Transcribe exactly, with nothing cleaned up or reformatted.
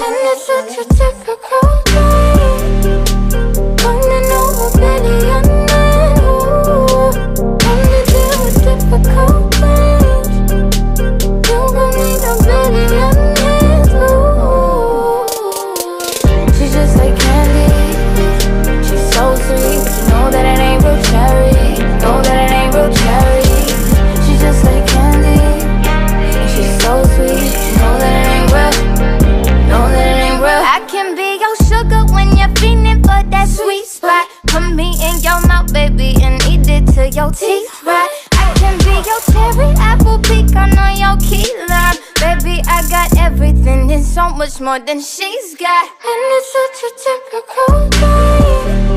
And it's such a typical day. Running over billion men. Ooh, wanna deal with difficult things. You gon' need a billion men. Ooh, she's just like candy. She's so sweet. You know that it ain't real cherry. Know that it ain't real cherry. She's just like candy. And she's so sweet. You know that it ain't real. Know that it ain't real. I can be your sugar when you're feeling for that sweet spot. Put me in your mouth, baby, and eat it till your teeth rot. I can be your cherry apple pecan on your key lime. Baby, I got everything and so much more than she's got. And it's such a typical day.